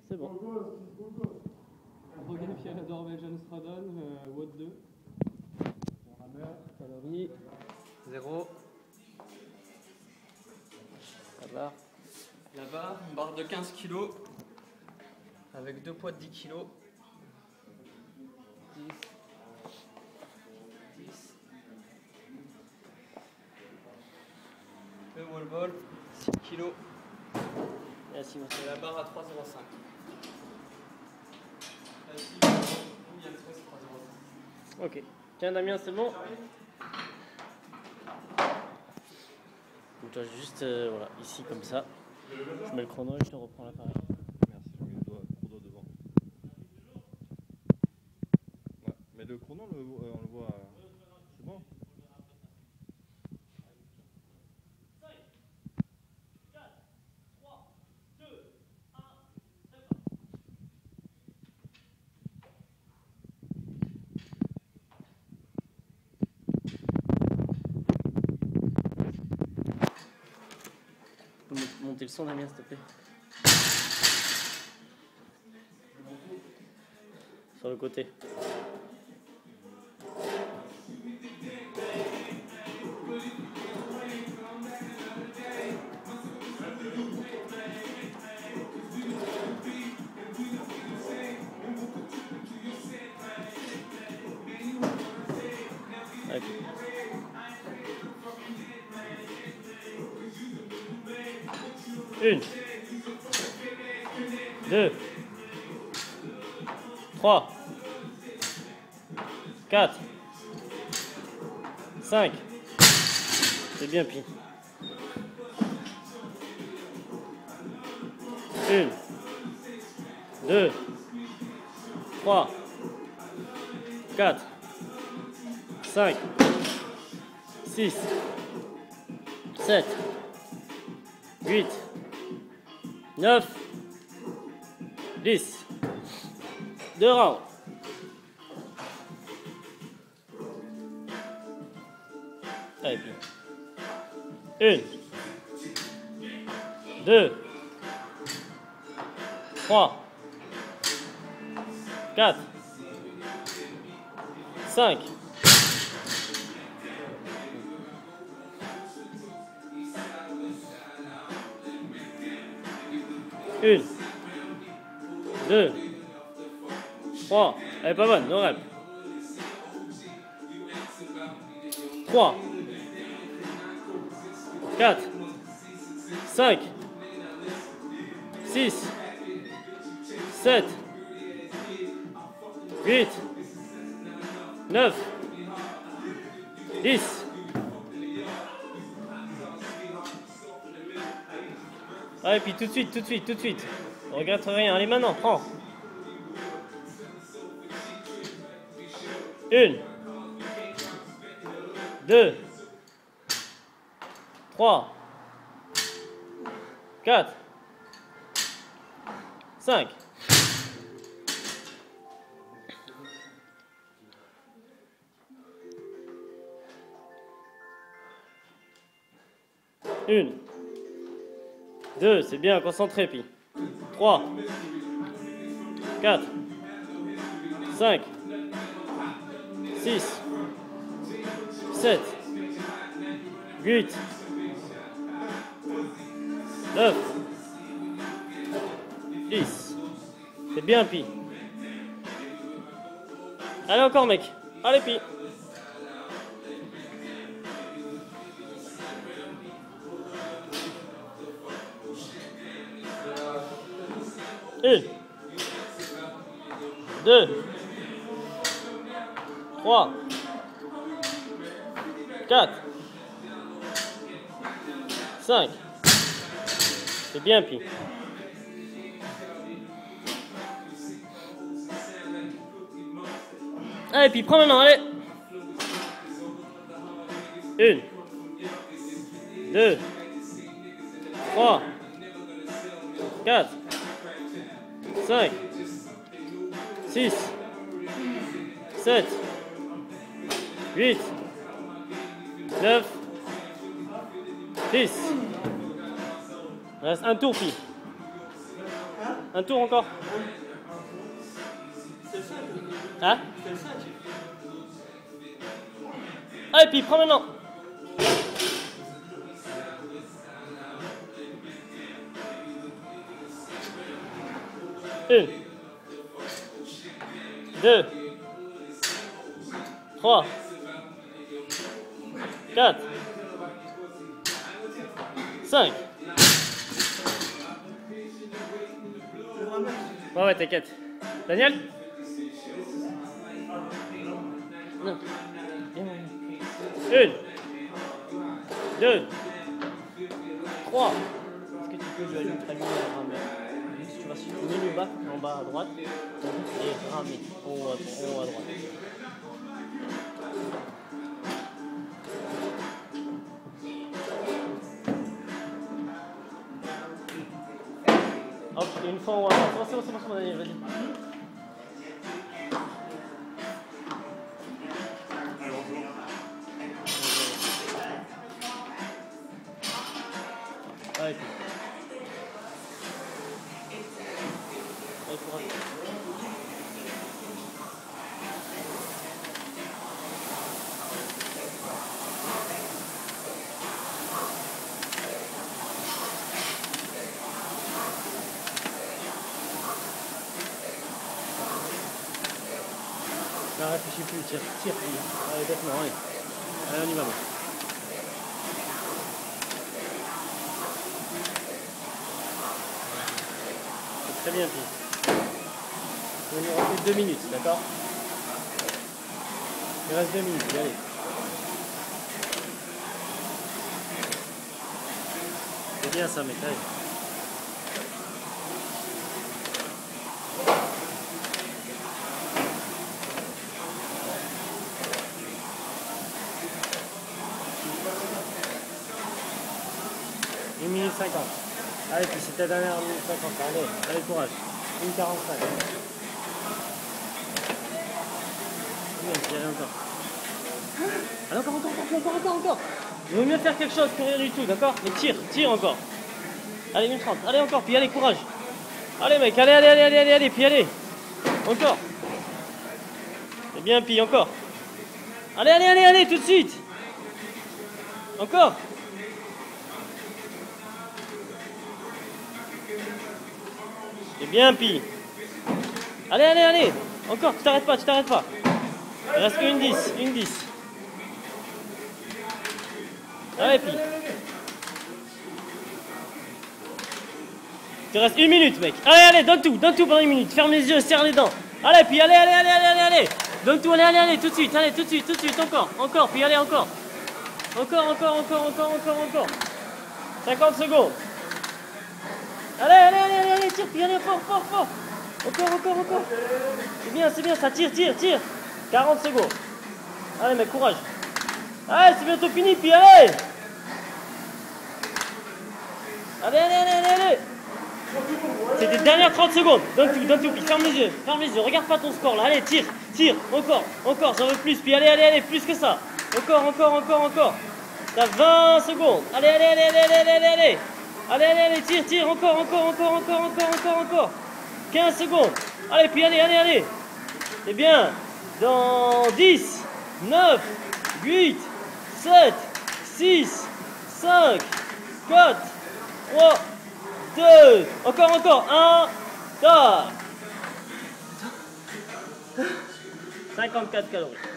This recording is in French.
C'est bon. Drogué Pierre-Edouard Belgian Throwdown, WOD 2. Rameur, calories, 0. Là-bas, une barre de 15 kg avec 2 poids de 10 kg. 10. 10. Le wall ball, 6 kg. Merci, Et la barre à 3,05. Ok. Tiens Damien, c'est bon. Donc toi juste voilà, ici comme ça. Je mets le chrono et je te reprends l'appareil. Merci, je mets le doigt devant. Ouais, mais le chrono, on le voit. C'est bon. Tu peux monter le son Damien s'il te plaît. Sur le côté. Ouais. 1, 2, 3, 4, 5. C'est bien pis. 1, 2, 3, 4, 5, 6, 7, 8, 9, 10. 2 rounds. Et puis 1, 2, 3, 4, 5. 1, 2, 3. Elle est pas bonne, non rep. 3, 4, 5, 6, 7, 8, 9, 10. Ah, et puis tout de suite. On regrette rien. Allez, maintenant, prends. 1, 2, 3, 4, 5. 1, 2, c'est bien, concentré, puis 3, 4, 5, 6, 7, 8, 9, 10. C'est bien, puis. Allez, encore, mec. Allez, puis. 1, 2, 3, 4, 5. C'est bien, puis. Allez, puis prends maintenant, allez. 1, 2, 3, 4, 5, 6, 7, 8, 9, 10. Il reste un tour, puis. Un tour encore. C'est le 5. Hein? C'est le 5. Allez, puis prends maintenant. Une. 2. 3. 4. 5. Ouais, t'inquiète. Daniel? Non. 1. 2. 3. Est-ce que tu peux jouer à l'ultra-ligne à ramer? Si tu vas sur le menu bas, en bas à droite, et ramer en haut à droite. Hop, une fois en haut à droite. C'est bon, Daniel, vas-y. Allez, puis. Allez, courage. Non, réfléchis plus, tire, allez, bêtement, allez. Allez, on y va, moi. Très bien, puis. Il nous reste 2 minutes, d'accord? Il reste 2 minutes, allez. C'est bien ça, mec, allez. Une minute 50. Allez, puis c'est ta dernière minute 50. Allez, courage. 1,45. Oui, on peut y aller encore. Allez, encore. Il vaut mieux faire quelque chose que rien du tout, d'accord? Mais tire encore. Allez, 1,30. Allez, encore, puis allez, courage. Allez, mec, allez, puis allez. Encore. C'est bien, puis encore. Allez, tout de suite. Encore. C'est bien, Pi. Allez. Encore, tu t'arrêtes pas. Il reste une 10. Allez, Pi. Il te reste 1 minute, mec. Allez, donne tout pendant 1 minute. Ferme les yeux, serre les dents. Allez, Pi, allez. Donne tout, allez, tout de suite. Allez, tout de suite, encore, Pi, allez, encore. Encore. 50 secondes. Allez, tire, puis allez, fort. Encore. C'est bien, ça tire. 40 secondes. Allez, mec, courage. Allez, c'est bientôt fini, puis allez. Allez. C'est tes dernières 30 secondes. Donne tout, puis ferme les yeux. Regarde pas ton score, là. Allez, tire. Encore, j'en veux plus, puis allez, plus que ça. Encore. T'as 20 secondes. Allez. Allez, tire, encore. 15 secondes. Allez, puis allez. C'est bien. Dans 10, 9, 8, 7, 6, 5, 4, 3, 2. Encore. 1, tard. 54 calories.